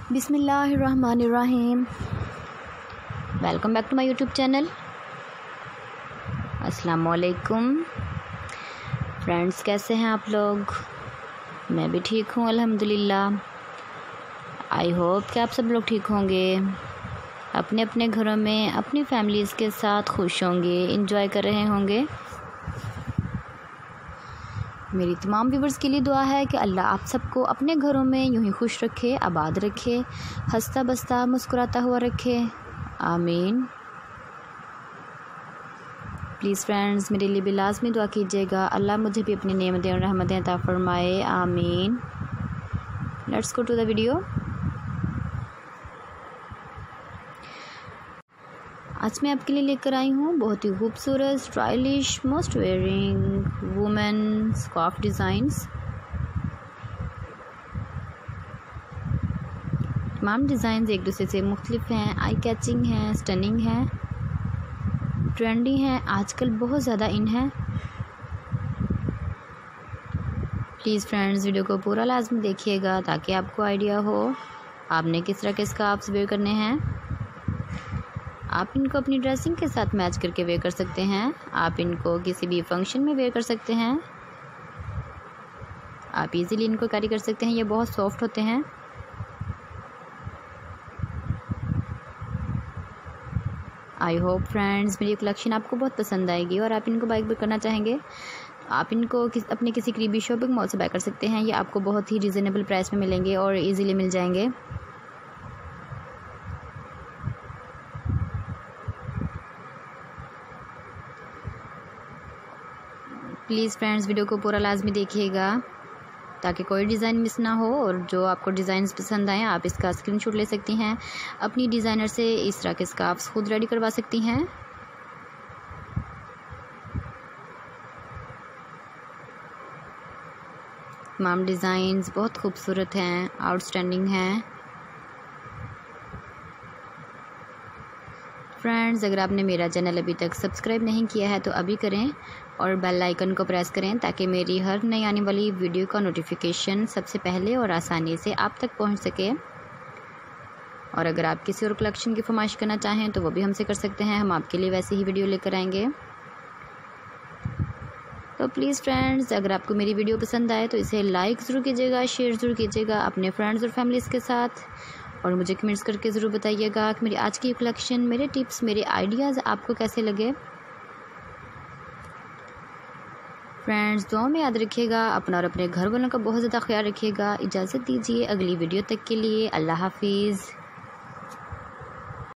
बिस्मिल्लाहिर्रहमानिर्रहीम। Welcome back to my YouTube channel. अस्सलाम वालेकुम फ्रेंड्स, कैसे हैं आप लोग? मैं भी ठीक हूँ अल्हम्दुलिल्लाह। आई होप कि आप सब लोग ठीक होंगे, अपने अपने घरों में अपनी फैमिलीज़ के साथ खुश होंगे, इंजॉय कर रहे होंगे। मेरी तमाम व्यूवर्स के लिए दुआ है कि अल्लाह आप सबको अपने घरों में यूं ही खुश रखे, आबाद रखे, हंसता बसता मुस्कुराता हुआ रखे। आमीन। प्लीज़ फ्रेंड्स, मेरे लिए भी लाजमी दुआ कीजिएगा, अल्लाह मुझे भी अपनी नेमतें और रहमतें अता फरमाए। आमीन। Let's go to the video. आज मैं आपके लिए लेकर आई हूँ बहुत ही खूबसूरत, stylish, most wearing women scarf designs. तमाम डिज़ाइंस एक दूसरे से मुख्तलिफ हैं, आई कैचिंग हैं, स्टनिंग हैं, ट्रेंडी हैं, आजकल बहुत ज़्यादा इन है। प्लीज़ फ्रेंड्स, वीडियो को पूरा लाजमी देखिएगा ताकि आपको आइडिया हो आपने किस तरह के स्कार्फ्स वेयर करने हैं। आप इनको अपनी ड्रेसिंग के साथ मैच करके वेयर कर सकते हैं। आप इनको किसी भी फंक्शन में वेयर कर सकते हैं। आप इजीली इनको कैरी कर सकते हैं। ये बहुत सॉफ्ट होते हैं। आई होप फ्रेंड्स मेरी कलेक्शन आपको बहुत पसंद आएगी और आप इनको बाय करना चाहेंगे। आप इनको अपने किसी करीबी शॉपिंग मॉल से बाय कर सकते हैं। ये आपको बहुत ही रिजनेबल प्राइस में मिलेंगे और ईज़िली मिल जाएंगे। प्लीज़ फ्रेंड्स, वीडियो को पूरा लाजमी देखिएगा ताकि कोई डिज़ाइन मिस ना हो, और जो आपको डिज़ाइन पसंद आए आप इसका स्क्रीनशॉट ले सकती हैं। अपनी डिज़ाइनर से इस तरह के स्कार्फ्स खुद रेडी करवा सकती हैं। तमाम डिज़ाइंस बहुत खूबसूरत हैं, आउटस्टैंडिंग हैं। फ्रेंड्स, अगर आपने मेरा चैनल अभी तक सब्सक्राइब नहीं किया है तो अभी करें और बेल आइकन को प्रेस करें ताकि मेरी हर नई आने वाली वीडियो का नोटिफिकेशन सबसे पहले और आसानी से आप तक पहुंच सके। और अगर आप किसी और कलेक्शन की फरमाइश करना चाहें तो वो भी हमसे कर सकते हैं, हम आपके लिए वैसे ही वीडियो लेकर आएंगे। तो प्लीज़ फ्रेंड्स, अगर आपको मेरी वीडियो पसंद आए तो इसे लाइक ज़रूर कीजिएगा, शेयर ज़रूर कीजिएगा अपने फ्रेंड्स और फैमिलीज़ के साथ, और मुझे कमेंट्स करके ज़रूर बताइएगा कि मेरी आज की कलेक्शन, मेरे टिप्स, मेरे आइडियाज़ आपको कैसे लगे। फ्रेंड्स, दुआ में याद रखिएगा, अपना और अपने घर वालों का बहुत ज़्यादा ख्याल रखिएगा। इजाज़त दीजिए अगली वीडियो तक के लिए। अल्लाह हाफिज़।